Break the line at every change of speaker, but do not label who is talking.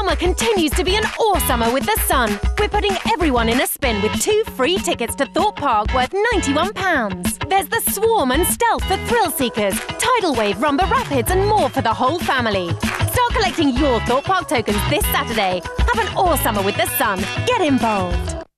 Summer continues to be an Awesummer with the sun. We're putting everyone in a spin with 2 free tickets to Thorpe Park worth £91. There's the Swarm and Stealth for thrill seekers, Tidal Wave, Rumba Rapids and more for the whole family. Start collecting your Thorpe Park tokens this Saturday. Have an Awesummer with the sun. Get involved.